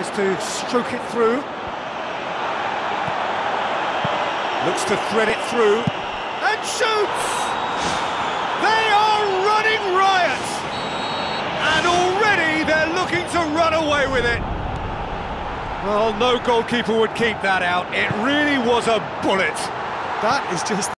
Tries to stroke it through. Looks to thread it through. And shoots! They are running riot! And already they're looking to run away with it. Well, no goalkeeper would keep that out. It really was a bullet. That is just...